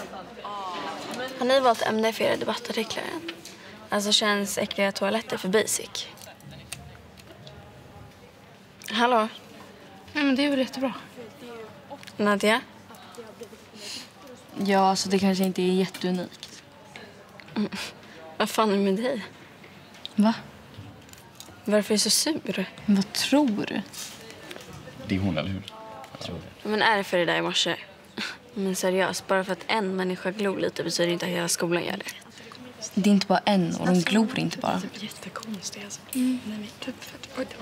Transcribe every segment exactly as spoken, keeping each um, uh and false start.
Har ni valt ämne för era debattartiklar än? Alltså känns äckliga toaletter för basic? Hallå? Nej, men det är väl jättebra. Nadia? Ja, alltså det kanske inte är jätteunikt. Mm. Vad fan är med dig? Va? Varför är du så sur? Men vad tror du? Det är hon, eller hur? Tror det. Men är det för det där i morse? Men seriöst, bara för att en människa glor lite betyder inte att hela skolan gör det. Det är inte bara en, och de glor inte bara. Det är jättekonstigt, alltså. Mm. Nej, men typ för att...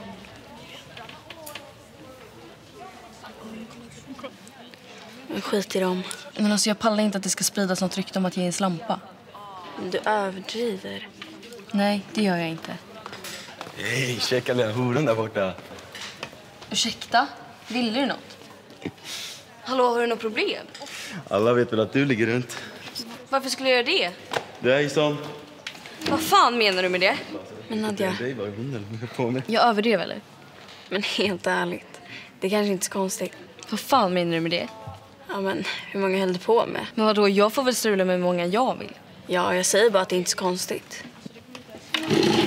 Men skit i dem. Men alltså jag pallar inte att det ska spridas något rykte om att jag är en slampa. Du överdriver. Nej, det gör jag inte. Hej, checka lilla horen där borta. Ursäkta? Ville du något? Hallå, har du något problem? Alla vet väl att du ligger runt. Varför skulle jag göra det? Det är som... Vad fan menar du med det? Men Nadia... Det är bara hon eller på med. Jag överdrev eller? Men helt ärligt, det är kanske inte så konstigt. Vad fan menar du med det? Ja, men hur många höll du på med? Men vadå, jag får väl strula med hur många jag vill. Ja, jag säger bara att det inte är så konstigt.